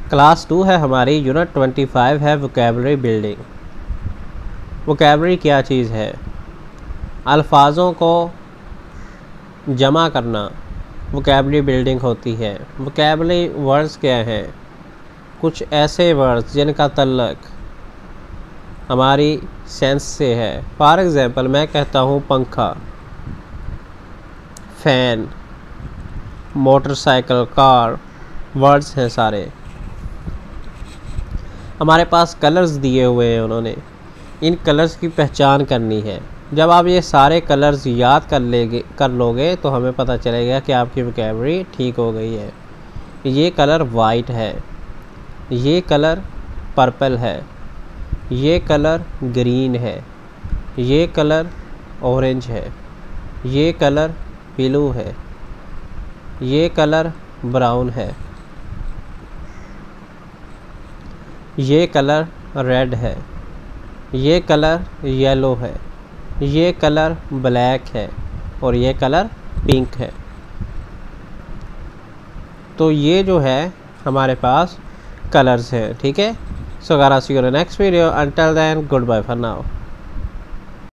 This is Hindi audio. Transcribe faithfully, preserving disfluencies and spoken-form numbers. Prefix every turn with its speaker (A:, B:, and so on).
A: क्लास टू है हमारी, यूनिट ट्वेंटी फाइव है वोकैबलरी बिल्डिंग। वोकैबलरी क्या चीज़ है? अल्फाजों को जमा करना वोकैबलरी बिल्डिंग होती है। वोकैबलरी वर्ड्स क्या हैं? कुछ ऐसे वर्ड्स जिनका तल्लक हमारी सेंस से है। फॉर एग्ज़ाम्पल मैं कहता हूँ पंखा, फ़ैन, मोटरसाइकिल, कार, वर्ड्स हैं सारे। हमारे पास कलर्स दिए हुए हैं उन्होंने, इन कलर्स की पहचान करनी है। जब आप ये सारे कलर्स याद कर लेंगे कर लोगे तो हमें पता चलेगा कि आपकी वोकैबलरी ठीक हो गई है। ये कलर वाइट है, ये कलर पर्पल है, ये कलर ग्रीन है, ये कलर ऑरेंज है, ये कलर ब्लू है, ये कलर ब्राउन है, ये कलर रेड है, ये कलर येलो है, ये कलर ब्लैक है और ये कलर पिंक है। तो ये जो है हमारे पास कलर्स हैं, ठीक है। So guys, see you in next video, until then goodbye for now.